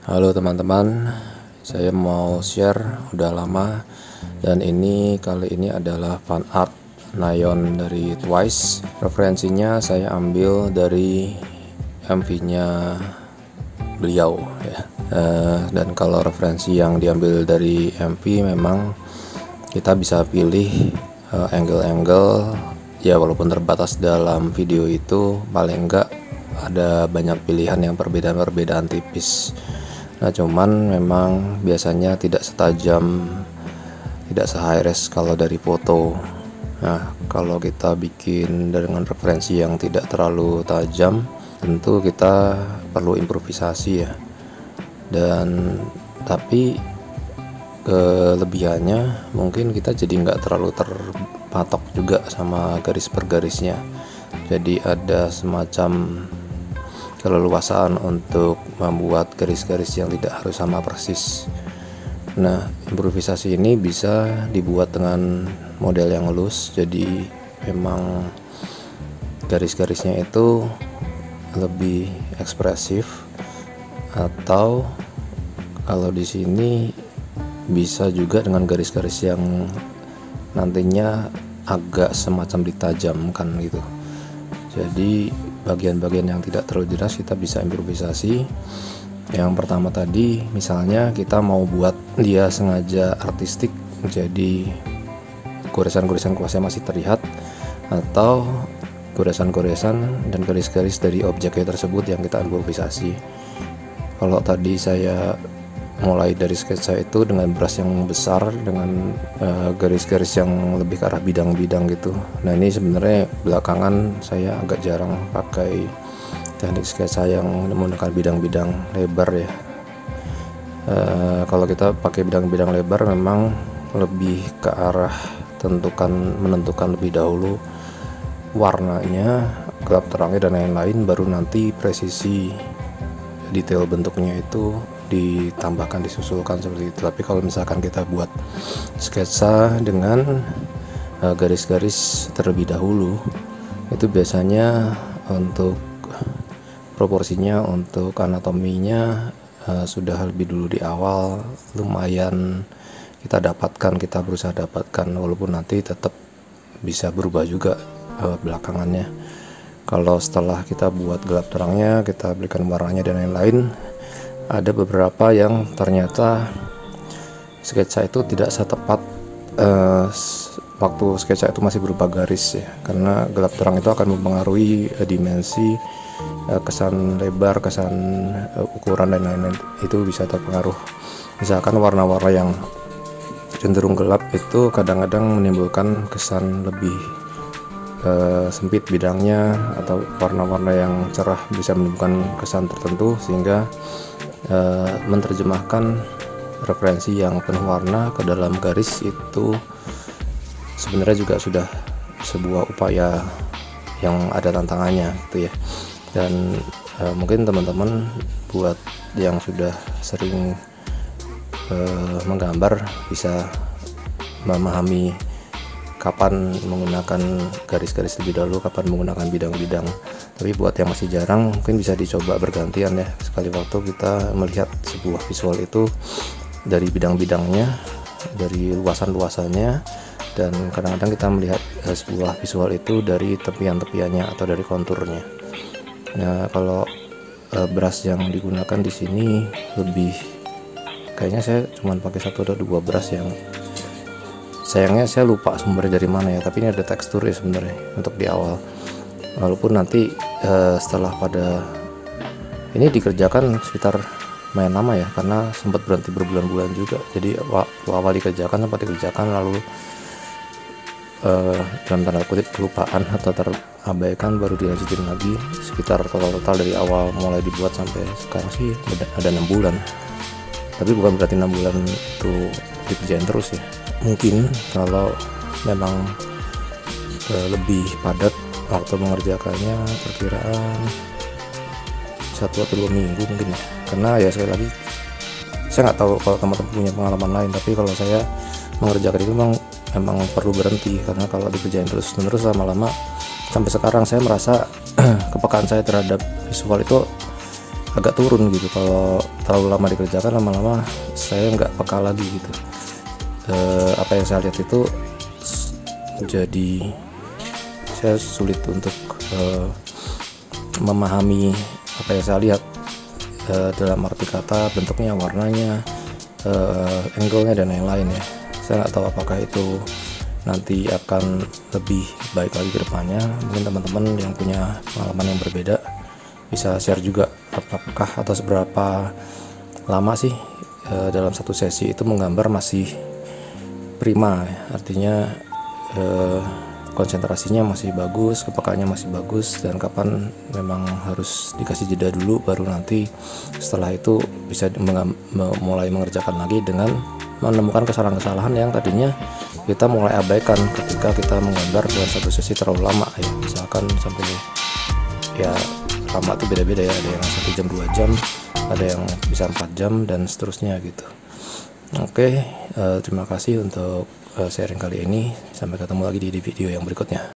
Halo teman-teman, saya mau share udah lama, dan kali ini adalah fan art Nayeon dari Twice. Referensinya saya ambil dari MV-nya beliau ya. Dan kalau referensi yang diambil dari MV memang kita bisa pilih angle-angle ya, walaupun terbatas dalam video itu, paling enggak ada banyak pilihan yang perbedaan-perbedaan tipis. Nah, cuman memang biasanya tidak setajam, tidak se-high res kalau dari foto. Nah, kalau kita bikin dengan referensi yang tidak terlalu tajam, tentu kita perlu improvisasi ya. Dan tapi kelebihannya mungkin kita jadi nggak terlalu terpatok juga sama garis per garisnya. Jadi ada semacam keleluasaan untuk membuat garis-garis yang tidak harus sama persis. Nah, improvisasi ini bisa dibuat dengan model yang halus, jadi memang garis-garisnya itu lebih ekspresif. Atau kalau di sini bisa juga dengan garis-garis yang nantinya agak semacam ditajamkan gitu. Jadi bagian-bagian yang tidak terlalu jelas kita bisa improvisasi. Yang pertama tadi, misalnya kita mau buat dia sengaja artistik, jadi goresan-goresan kuasnya masih terlihat, atau goresan-goresan dan garis-garis dari objeknya tersebut yang kita improvisasi. Kalau tadi saya mulai dari sketsa itu dengan brush yang besar, dengan garis-garis yang lebih ke arah bidang-bidang gitu. Nah, ini sebenarnya belakangan saya agak jarang pakai teknik sketsa yang menggunakan bidang-bidang lebar ya. Kalau kita pakai bidang-bidang lebar memang lebih ke arah menentukan lebih dahulu warnanya, gelap terangnya dan lain-lain, baru nanti presisi detail bentuknya itu ditambahkan, disusulkan seperti itu. Tapi kalau misalkan kita buat sketsa dengan garis-garis terlebih dahulu, itu biasanya untuk proporsinya, untuk anatominya sudah lebih dulu di awal lumayan kita berusaha dapatkan, walaupun nanti tetap bisa berubah juga belakangannya. Kalau setelah kita buat gelap terangnya, kita berikan warnanya dan lain-lain, ada beberapa yang ternyata sketsa itu tidak setepat waktu sketsa itu masih berupa garis ya, karena gelap terang itu akan mempengaruhi dimensi, kesan lebar, kesan ukuran dan lain-lain, itu bisa terpengaruh. Misalkan warna-warna yang cenderung gelap itu kadang-kadang menimbulkan kesan lebih sempit bidangnya, atau warna-warna yang cerah bisa menimbulkan kesan tertentu, sehingga menerjemahkan referensi yang penuh warna ke dalam garis itu sebenarnya juga sudah sebuah upaya yang ada tantangannya gitu ya. Dan mungkin teman-teman buat yang sudah sering menggambar bisa memahami kapan menggunakan garis-garis lebih dahulu, kapan menggunakan bidang-bidang. Tapi buat yang masih jarang, mungkin bisa dicoba bergantian ya. Sekali waktu kita melihat sebuah visual itu dari bidang-bidangnya, dari luasan-luasannya, dan kadang-kadang kita melihat sebuah visual itu dari tepian-tepiannya atau dari konturnya. Nah, kalau brush yang digunakan di sini lebih, kayaknya saya cuma pakai 1 atau 2 brush yang sayangnya saya lupa sumbernya dari mana ya, tapi ini ada tekstur ya sebenarnya untuk di awal. Walaupun nanti setelah pada ini dikerjakan sekitar lumayan lama ya, karena sempat berhenti berbulan-bulan juga. Jadi awal dikerjakan sempat dikerjakan, lalu dalam tanda kutip kelupaan atau terabaikan, baru dilanjutin lagi. Sekitar total dari awal mulai dibuat sampai sekarang sih ada 6 bulan. Tapi bukan berarti 6 bulan itu dikerjain terus ya. Mungkin kalau memang lebih padat waktu mengerjakannya, perkiraan 1 atau 2 minggu mungkin ya. Karena ya sekali lagi saya nggak tahu kalau teman-teman punya pengalaman lain, tapi kalau saya mengerjakan itu memang perlu berhenti, karena kalau dikerjain terus-menerus lama-lama, sampai sekarang saya merasa kepekaan saya terhadap visual itu agak turun gitu. Kalau terlalu lama dikerjakan, lama-lama saya nggak peka lagi gitu. Apa yang saya lihat itu jadi saya sulit untuk memahami apa yang saya lihat, dalam arti kata bentuknya, warnanya, angle-nya dan lain-lain ya. Saya nggak tahu apakah itu nanti akan lebih baik lagi ke depannya. Mungkin teman-teman yang punya pengalaman yang berbeda bisa share juga, apakah atau seberapa lama sih dalam satu sesi itu menggambar masih prima ya. Artinya konsentrasinya masih bagus, kepekaannya masih bagus, dan kapan memang harus dikasih jeda dulu, baru nanti setelah itu bisa mulai mengerjakan lagi dengan menemukan kesalahan-kesalahan yang tadinya kita mulai abaikan ketika kita menggambar dalam satu sesi terlalu lama ya. Misalkan sampai ya lama itu beda-beda ya, ada yang 1 jam 2 jam, ada yang bisa 4 jam dan seterusnya gitu. Oke, terima kasih untuk sharing kali ini. Sampai ketemu lagi di video yang berikutnya.